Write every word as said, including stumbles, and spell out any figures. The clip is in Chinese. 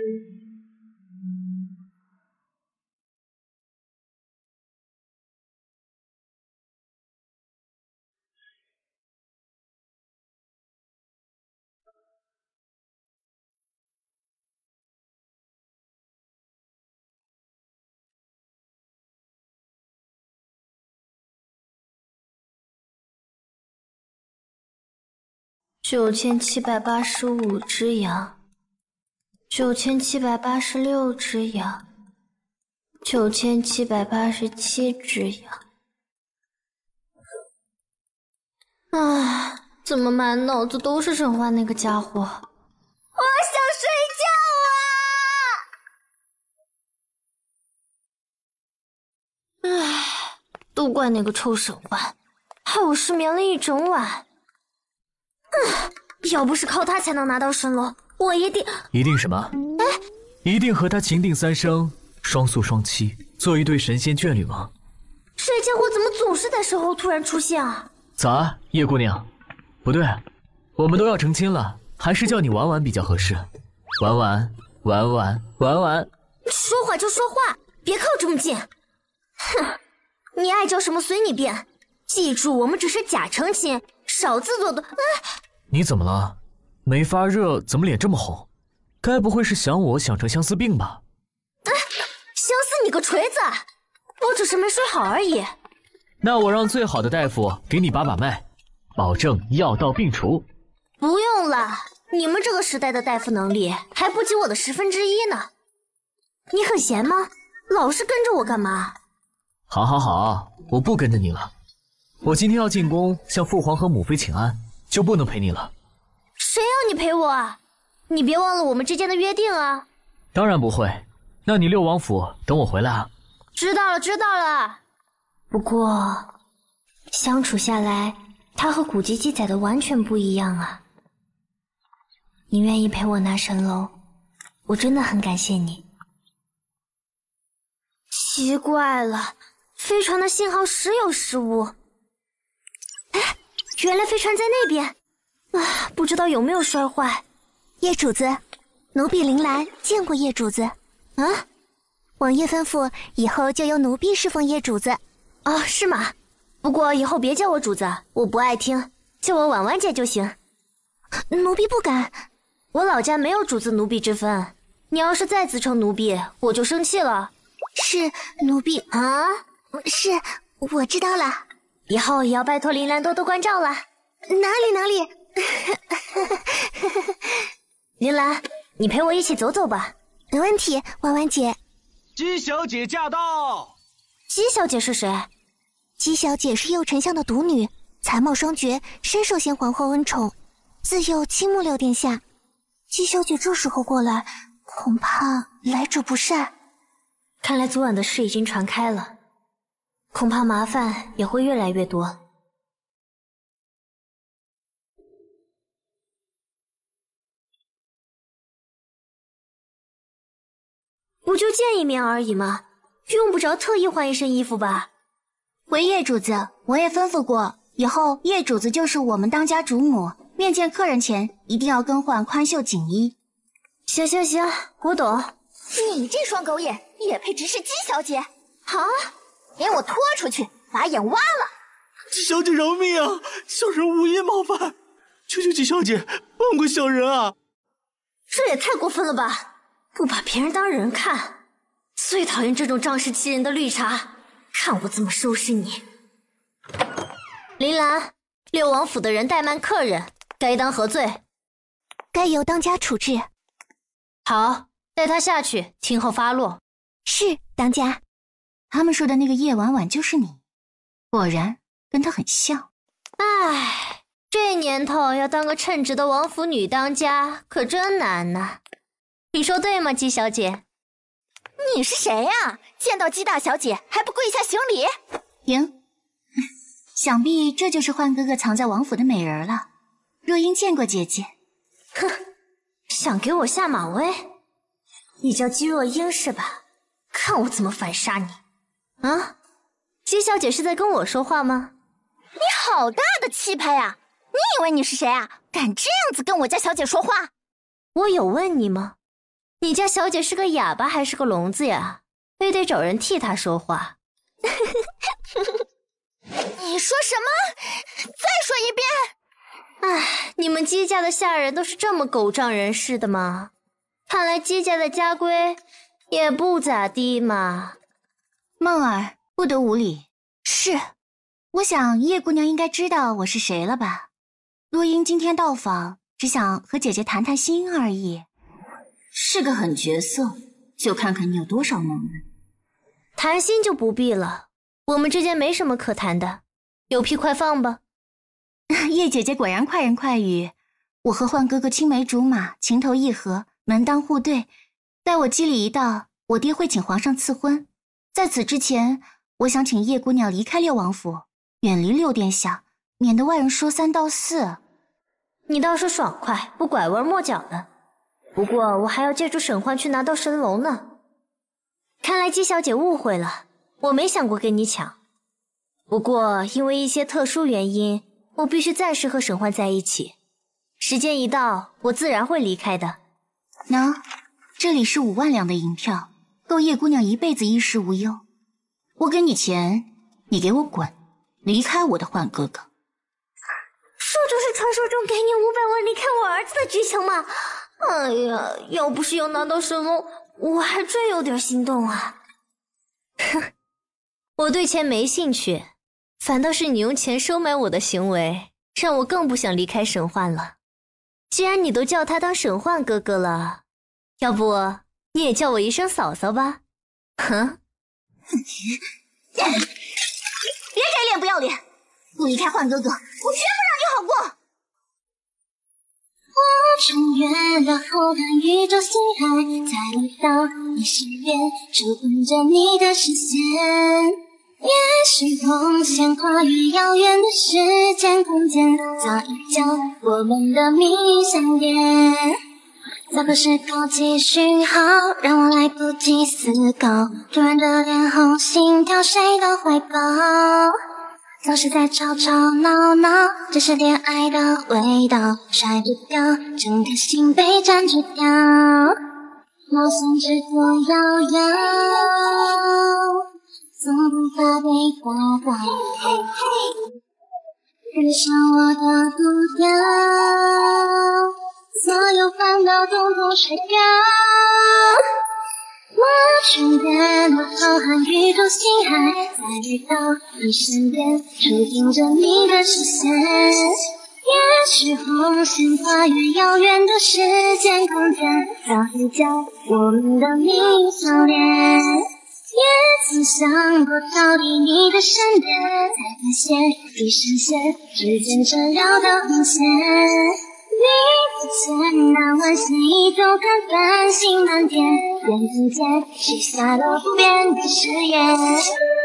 九千七百八十五只羊，九千七百八十六只羊，九千七百八十七只羊。唉，怎么满脑子都是陈焕那个家伙？我想睡觉啊！唉，都怪那个臭沈焕，害我失眠了一整晚。嗯，要不是靠他才能拿到神龙，我一定…… 一定什么？ 哎， 一定和他情定三生，双宿双栖，做一对神仙眷侣吗？ 这家伙怎么总是在身后突然出现啊？ 咋，叶姑娘？不对，我们都要成亲了，还是叫你婉婉比较合适。婉婉，婉婉，婉婉。 说话就说话，别靠这么近。哼，你爱叫什么随你便。记住，我们只是假成亲，少自作的。哎， 你怎么了？没发热，怎么脸这么红？该不会是想我想成相思病吧？ 哎，相思你个锤子！我只是没睡好而已。 那我让最好的大夫给你把把脉，保证药到病除。 不用了，你们这个时代的大夫能力还不及我的十分之一呢。你很闲吗？老是跟着我干嘛？ 好好好，我不跟着你了。我今天要进宫向父皇和母妃请安，就不能陪你了。 谁要你陪我啊？你别忘了我们之间的约定啊。 当然不会，那你六王府等我回来啊。 知道了知道了。不过相处下来，他和古籍记载的完全不一样啊。你愿意陪我拿神楼，我真的很感谢你。奇怪了，飞船的信号时有时无。哎，原来飞船在那边啊，不知道有没有摔坏。 叶主子，奴婢铃兰见过叶主子。 啊， 王爷吩咐以后就由奴婢侍奉叶主子。 哦，是吗？不过以后别叫我主子，我不爱听，叫我婉婉姐就行。 奴婢不敢， 我老家没有主子奴婢之分，你要是再自称奴婢，我就生气了。 是奴婢啊， 是，我知道了。 以后也要拜托铃兰多多关照了。 哪里哪里。 铃兰，你陪我一起走走吧。 没问题，婉婉姐。 姬小姐驾到。 姬小姐是谁？ 姬小姐是右丞相的独女，才貌双绝，深受先皇后恩宠，自幼倾慕六殿下。姬小姐这时候过来，恐怕来者不善。 看来昨晚的事已经传开了，恐怕麻烦也会越来越多。不就见一面而已嘛，用不着特意换一身衣服吧？ 回叶主子，我也吩咐过，以后叶主子就是我们当家主母，面见客人前一定要更换宽袖锦衣。 行行行，我懂。 你这双狗眼也配直视姬小姐？ 好， 给我拖出去，把眼挖了！ 姬小姐饶命啊！小人无意冒犯，求求姬小姐放过小人啊！ 这也太过分了吧！不把别人当人看，最讨厌这种仗势欺人的绿茶，看我怎么收拾你！铃兰，六王府的人怠慢客人，该当何罪？ 该由当家处置。 好，带他下去，听候发落。 是，当家。他们说的那个叶婉婉就是你，果然跟她很像。 唉，这年头要当个称职的王府女当家，可真难呐。你说对吗，姬小姐？ 你是谁呀？见到姬大小姐还不跪下行礼？赢。想必这就是焕哥哥藏在王府的美人了。若英见过姐姐。 哼，想给我下马威？你叫姬若英是吧？看我怎么反杀你！啊，姬小姐是在跟我说话吗？ 你好大的气派呀！你以为你是谁啊？敢这样子跟我家小姐说话？ 我有问你吗？ 你家小姐是个哑巴还是个聋子呀？非得找人替她说话。 你说什么？再说一遍！ 唉，你们姬家的下人都是这么狗仗人势的吗？看来姬家的家规也不咋地嘛。 梦儿，不得无礼。是，我想叶姑娘应该知道我是谁了吧？若英今天到访，只想和姐姐谈谈心而已。是个狠角色，就看看你有多少能耐。 谈心就不必了，我们之间没什么可谈的，有屁快放吧。 叶姐姐果然快人快语，我和幻哥哥青梅竹马，情投意合，门当户对。待我机礼一到，我爹会请皇上赐婚。在此之前，我想请叶姑娘离开六王府，远离六殿下，免得外人说三道四。 你倒是爽快，不拐弯抹角的。不过我还要借助沈焕去拿到神龙呢。看来姬小姐误会了，我没想过跟你抢。不过因为一些特殊原因，我必须暂时和沈焕在一起。时间一到，我自然会离开的。 喏，这里是五万两的银票，够叶姑娘一辈子衣食无忧。我给你钱，你给我滚，离开我的幻哥哥。 这就是传说中给你五百万离开我儿子的剧情吗？哎呀，要不是要拿到神龙，我还真有点心动啊。哼，我对钱没兴趣，反倒是你用钱收买我的行为，让我更不想离开沈焕了。既然你都叫他当沈焕哥哥了，要不你也叫我一声嫂嫂吧？哼， 别给脸不要脸！不离开幻哥哥，我绝不让你好过！ 我穿越了浩瀚宇宙星海，才来到你身边，触碰着你的视线。也许红线跨越遥远的时间空间，早已将我们的命运相连。早不是高级讯号，让我来不及思考，突然的脸红，心跳谁的怀抱？总是在吵吵闹闹，这是恋爱的味道，甩不掉，整颗心被占据掉，好像只多遥遥，总无法被打倒。跟上我的步调，所有烦恼统统甩掉。我穿越了浩瀚宇宙星海，才来到你身边，触碰着你的视线。也许红线跨越遥远的时间空间，早已将我们的命运相连。也曾想过逃离你的身边，才发现一闪现之间缠绕的红线。你不见那晚霞一走看繁星满天，缘分间许下了不变的誓言。